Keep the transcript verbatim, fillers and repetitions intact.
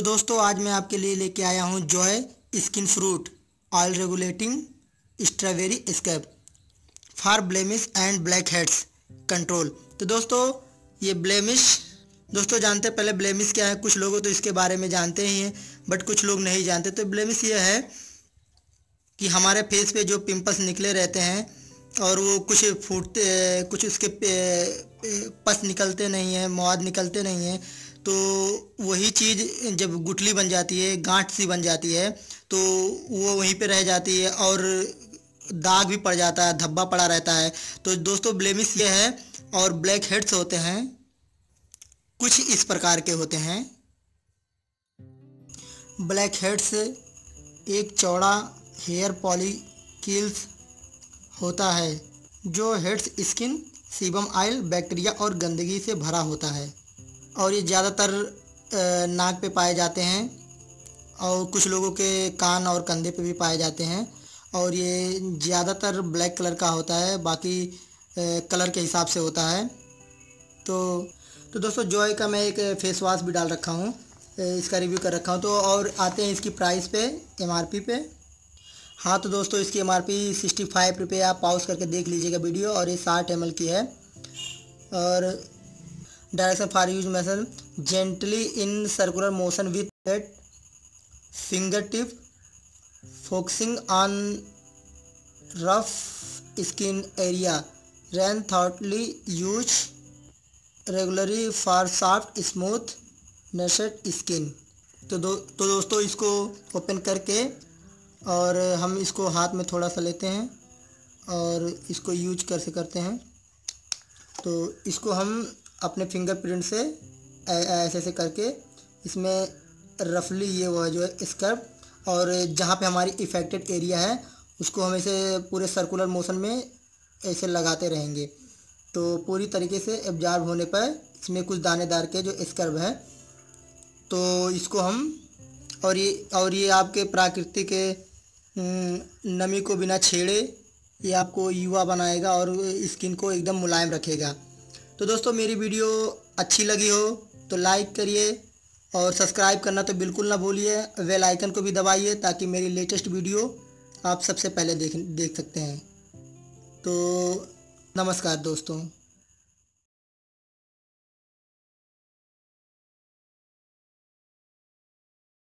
दोस्तों आज मैं आपके लिए लेके आया हूँ Joy skin fruit oil regulating strawberry scrub for blemish and blackheads control. तो दोस्तों ये ब्लेमिश दोस्तों जानते हैं पहले ब्लेमिश क्या है। कुछ लोगों तो इसके बारे में जानते ही हैं बट कुछ लोग नहीं जानते। तो ब्लेमिश ये है कि हमारे फेस पे जो पिंपल्स निकले रहते हैं और वो कुछ फूटते कुछ उसके पस निकलते नहीं हैं, मवाद निकलते नहीं हैं, तो वही चीज़ जब गुठली बन जाती है, गांठ सी बन जाती है, तो वो वहीं पे रह जाती है और दाग भी पड़ जाता है, धब्बा पड़ा रहता है। तो दोस्तों ब्लेमिश ये है। और ब्लैक हेड्स होते हैं कुछ इस प्रकार के होते हैं। ब्लैक हेड्स एक चौड़ा हेयर फॉलिकल्स होता है जो heads skin sebum oil bacteria और गंदगी से भरा होता है और ये ज़्यादातर नाक पे पाए जाते हैं और कुछ लोगों के कान और कंधे पे भी पाए जाते हैं और ये ज़्यादातर ब्लैक कलर का होता है, बाकी कलर के हिसाब से होता है। तो तो दोस्तों जॉय का मैं एक फेस वॉश भी डाल रखा हूँ, इसका रिव्यू कर रखा हूँ। तो और आते हैं इसकी प्राइस पे, एमआरपी पे। हाँ तो दोस्तों इसकी एमआरपी सिक्सटी फाइव रुपये, आप पॉज करके देख लीजिएगा वीडियो। और ये साठ एम एल की है। और direction for use method gently in circular motion with at finger tip focusing on rough skin area rinse thoroughly use regularly for soft smooth nourished skin. तो दो तो दोस्तों इसको ओपन करके और हम इसको हाथ में थोड़ा सा लेते हैं और इसको यूज कर से करते हैं। तो इसको हम अपने फिंगरप्रिंट से ऐसे ऐसे करके इसमें रफली ये वो जो है स्क्रब, और जहाँ पे हमारी इफ़ेक्टेड एरिया है उसको हम ऐसे पूरे सर्कुलर मोशन में ऐसे लगाते रहेंगे। तो पूरी तरीके से एब्जॉर्ब होने पर इसमें कुछ दानेदार के जो स्क्रब है तो इसको हम और ये और ये आपके प्राकृतिक नमी को बिना छेड़े ये आपको युवा बनाएगा और स्किन को एकदम मुलायम रखेगा। तो दोस्तों मेरी वीडियो अच्छी लगी हो तो लाइक करिए और सब्सक्राइब करना तो बिल्कुल ना भूलिए। बेल आइकन को भी दबाइए ताकि मेरी लेटेस्ट वीडियो आप सबसे पहले देख देख सकते हैं। तो नमस्कार दोस्तों।